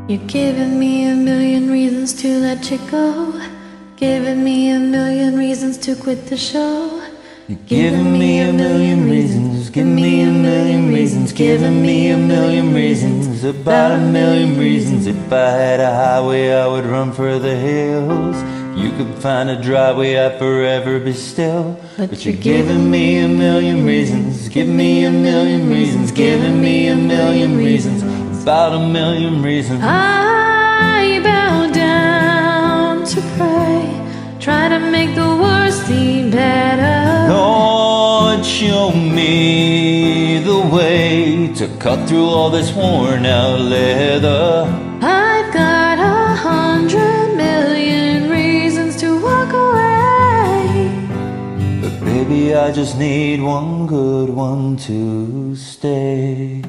You're giving me a million reasons to let you go, giving me a million reasons to quit the show. You're giving me a million reasons, give me a million reasons, giving me a million reasons, about a million reasons. If I had a highway, I would run for the hills. You could find a driveway, I'd forever be still. But you're giving me a million reasons, give me a million reasons, giving me a million reasons, about a million reasons. I bow down to pray, try to make the worst seem better. Lord, show me the way to cut through all this worn out leather. I've got 100 million reasons to walk away, but baby, I just need one good one to stay.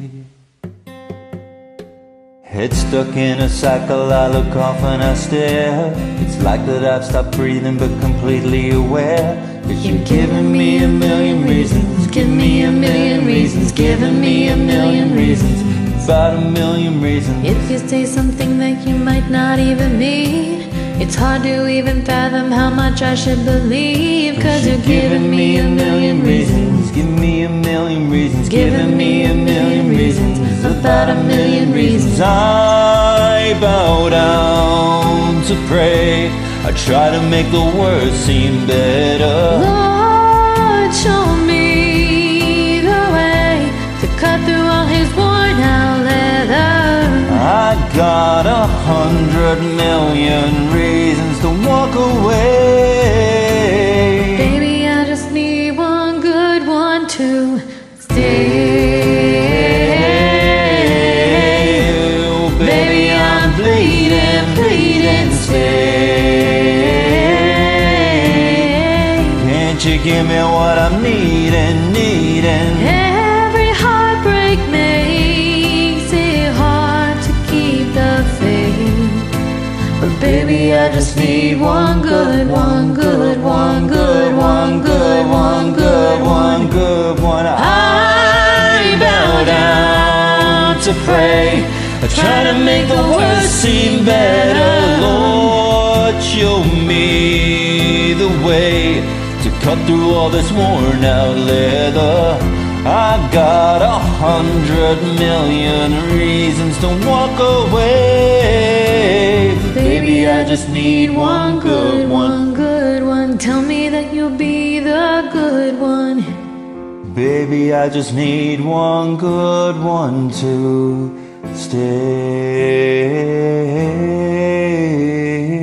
Head stuck in a cycle, I look off and I stare. It's like that I've stopped breathing but completely aware. But you're giving me a million reasons, give me a million reasons, giving me a million reasons, about a million reasons. If you say something that you might not even mean, it's hard to even fathom how much I should believe. Cause you're giving me a million reasons, give me a million reasons, giving me a million reasons, about a million reasons. I bow down to pray, I try to make the worst seem better. Lord, show me the way to cut through all his worn out leather. I got 100 million reasons to walk away. Baby, I just need one good one to stay. Baby, I'm bleeding, bleeding, stay. Can't you give me what I'm needing, needing? Every heartbreak makes it hard to keep the faith, but baby, I just need one good, one good, one good, one good, one good, one good one. I bow down to pray, I try to make the worst seem better. Lord, show me the way to cut through all this worn out leather. I got 100 million reasons to walk away. Baby, I just need one good one. One good one. Tell me that you'll be the good one. Baby, I just need one good one to stay.